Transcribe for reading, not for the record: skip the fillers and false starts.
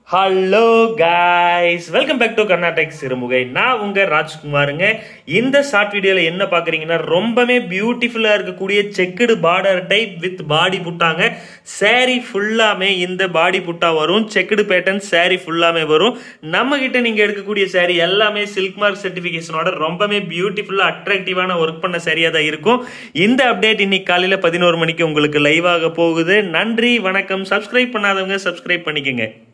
Hello guys, welcome back to Karnatak Sirumugai. நான் உங்க ராஜ்குமாருங்க. இந்த ஷார்ட் வீடியோல என்ன பாக்குறீங்கன்னா, ரொம்பவே பியூட்டிஃபுல்லா இருக்கக்கூடிய checked border type with body புட்டாங்க. சாரி ஃபுல்லாமே இந்த பாடி புட்டா வரும். செக்குடு பேட்டர்ன் சாரி ஃபுல்லாமே வரும். நம்ம கிட்ட நீங்க எடுக்கக்கூடிய சாரி எல்லாமே சில்க் மார்க் சர்டிபிகேஷனோட ரொம்பவே பியூட்டிஃபுல்லா அட்ராக்டிவான ஒர்க் பண்ண சாரியா தான் இருக்கும். இந்த அப்டேட் இன்னைக்கு காலையில 11 மணிக்கு உங்களுக்கு லைவ் ஆக போகுது. நன்றி, வணக்கம். சப்ஸ்கிரைப் பண்ணாதவங்க சப்ஸ்கிரைப் பண்ணிக்கங்க.